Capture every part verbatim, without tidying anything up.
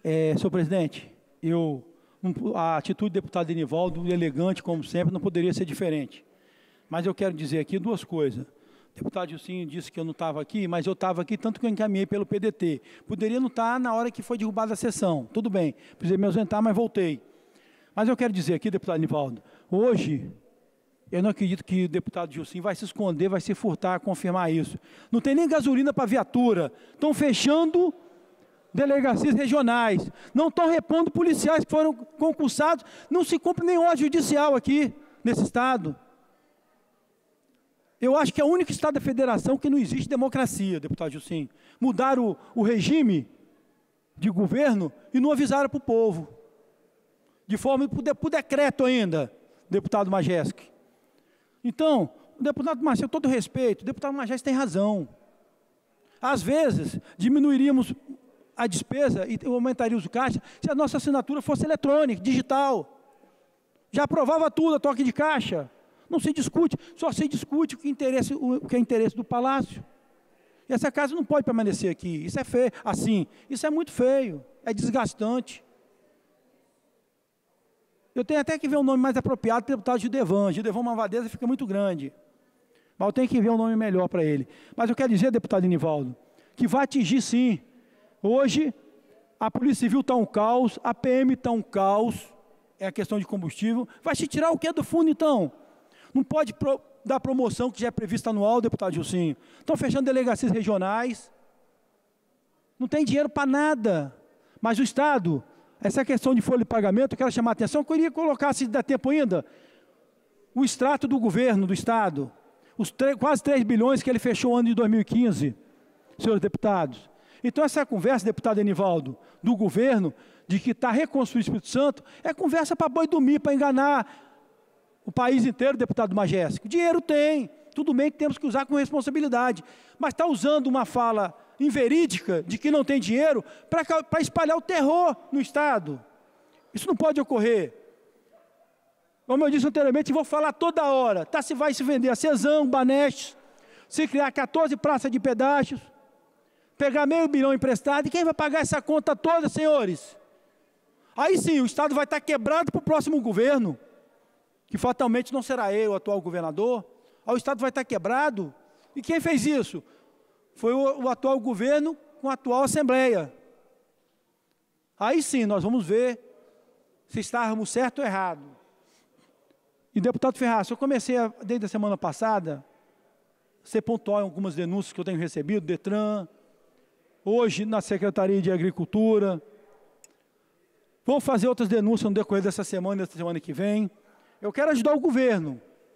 É, senhor presidente, eu, a atitude do deputado Enivaldo, elegante como sempre, não poderia ser diferente. Mas eu quero dizer aqui duas coisas. O deputado Gilcinho disse que eu não estava aqui, mas eu estava aqui tanto que eu encaminhei pelo P D T. Poderia não estar na hora que foi derrubada a sessão. Tudo bem, precisei me ausentar, mas voltei. Mas eu quero dizer aqui, deputado Enivaldo, hoje eu não acredito que o deputado Gilcinho vai se esconder, vai se furtar a confirmar isso. Não tem nem gasolina para viatura. Estão fechando delegacias regionais. Não estão repondo policiais que foram concursados. Não se cumpre nem ordem judicial aqui, nesse estado. Eu acho que é o único estado da federação que não existe democracia, deputado Gilcinho. Mudaram o, o regime de governo e não avisaram para o povo. De forma, por decreto ainda, deputado Majeski. Então, o deputado Marcelo, todo respeito, o deputado Majeski tem razão. Às vezes, diminuiríamos a despesa e aumentaríamos o caixa se a nossa assinatura fosse eletrônica, digital. Já aprovava tudo a toque de caixa. Não se discute, só se discute o que, interesse, o que é interesse do Palácio. E essa casa não pode permanecer aqui. Isso é feio, assim, isso é muito feio, é desgastante. Eu tenho até que ver um nome mais apropriado para o deputado Gildevan. Gildevan Malvadeza fica muito grande. Mas eu tenho que ver um nome melhor para ele. Mas eu quero dizer, deputado Enivaldo, que vai atingir sim. Hoje, a Polícia Civil está um caos, a P M está um caos, é a questão de combustível. Vai se tirar o que do fundo, então? Não pode pro, dar promoção que já é prevista anual, deputado Gilcinho. Estão fechando delegacias regionais. Não tem dinheiro para nada. Mas o Estado... Essa questão de folha de pagamento, eu quero chamar a atenção, eu queria colocar, se dá tempo ainda, o extrato do governo, do Estado, os quase três bilhões que ele fechou no ano de dois mil e quinze, senhores deputados. Então, essa conversa, deputado Enivaldo, do governo, de que está reconstruindo o Espírito Santo, é conversa para boi dormir, para enganar o país inteiro, deputado Majeski. Dinheiro tem, tudo bem que temos que usar com responsabilidade, mas está usando uma fala inverídica de que não tem dinheiro para espalhar o terror no Estado. Isso não pode ocorrer. Como eu disse anteriormente, vou falar toda hora, tá, se vai se vender a Cesam, Banestes, se criar quatorze praças de pedágios, pegar meio bilhão emprestado, e quem vai pagar essa conta toda, senhores? Aí sim, o Estado vai estar quebrado para o próximo governo, que fatalmente não será ele, o atual governador. Aí o Estado vai estar quebrado. E quem fez isso? Foi o, o atual governo com a atual Assembleia. Aí sim, nós vamos ver se estávamos certo ou errado. E, deputado Ferraz, eu comecei, a, desde a semana passada, a ser pontual em algumas denúncias que eu tenho recebido, DETRAN, hoje na Secretaria de Agricultura. Vou fazer outras denúncias no decorrer dessa semana e dessa semana que vem. Eu quero ajudar o governo,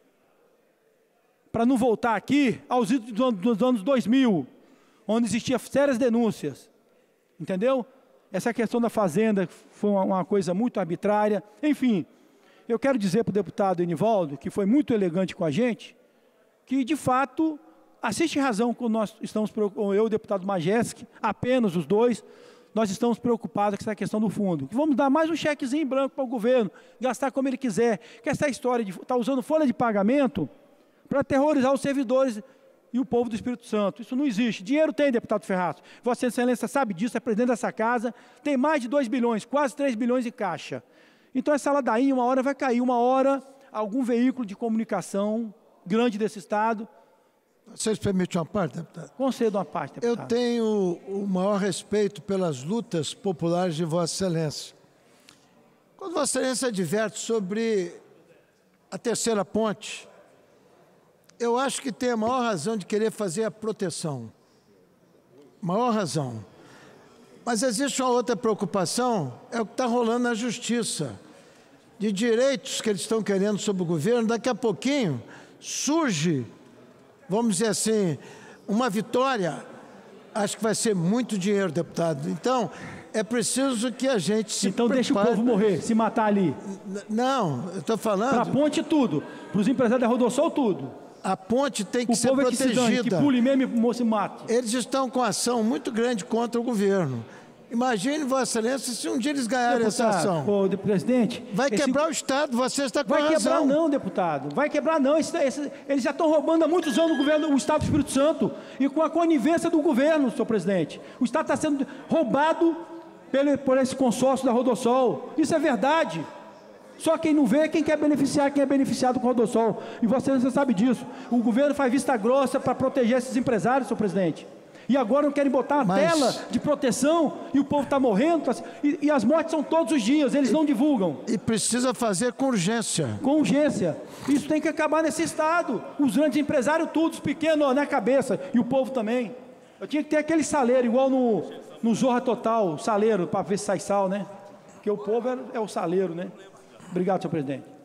para não voltar aqui aos idos dos anos dois mil, onde existiam sérias denúncias, entendeu? Essa questão da fazenda foi uma, uma coisa muito arbitrária. Enfim, eu quero dizer para o deputado Enivaldo, que foi muito elegante com a gente, que de fato, assiste razão quando nós estamos, eu e o deputado Majeski, apenas os dois, nós estamos preocupados com essa questão do fundo. Vamos dar mais um chequezinho em branco para o governo, gastar como ele quiser, que essa história de estar tá usando folha de pagamento para aterrorizar os servidores e o povo do Espírito Santo. Isso não existe. Dinheiro tem, deputado Ferraz. Vossa Excelência sabe disso, é presidente dessa casa, tem mais de dois bilhões, quase três bilhões em caixa. Então essa ladainha, uma hora vai cair, uma hora algum veículo de comunicação grande desse Estado. Vocês permitem uma parte, deputado? Concedo uma parte, deputado. Eu tenho o maior respeito pelas lutas populares de Vossa Excelência. Quando Vossa Excelência adverte sobre a terceira ponte, eu acho que tem a maior razão de querer fazer a proteção. Maior razão. Mas existe uma outra preocupação, é o que está rolando na Justiça. De direitos que eles estão querendo sobre o governo, daqui a pouquinho surge, vamos dizer assim, uma vitória. Acho que vai ser muito dinheiro, deputado. Então, é preciso que a gente se Então prepare. Deixa o povo morrer, se matar ali. N- Não, eu estou falando... Para a ponte tudo, para os empresários da Rodossol tudo. A ponte tem que o ser povo protegida. É que, se dane, que pule mesmo e se mate. Eles estão com ação muito grande contra o governo. Imagine, Vossa Excelência, se um dia eles ganharem Deputado, essa ação. Ô, presidente... Vai esse... quebrar o Estado, você está com Vai a quebrar razão. não, deputado. Vai quebrar não. Esse, esse, eles já estão roubando há muitos anos o governo, o Estado do Espírito Santo. E com a conivência do governo, senhor presidente. O Estado está sendo roubado pelo, por esse consórcio da Rodossol. Isso é verdade. Só quem não vê é quem quer beneficiar, quem é beneficiado com o Rodossol. E você, você sabe disso. O governo faz vista grossa para proteger esses empresários, senhor presidente. E agora não querem botar uma Mas... tela de proteção e o povo está morrendo. Tá... E, e as mortes são todos os dias, eles não divulgam. E precisa fazer com urgência. Com urgência. Isso tem que acabar nesse estado. Os grandes empresários, todos, os pequenos, ó, na cabeça. E o povo também. Eu tinha que ter aquele saleiro, igual no, no Zorra Total, saleiro, para ver se sai sal, né? Porque o povo é, é o saleiro, né? Obrigado, senhor presidente.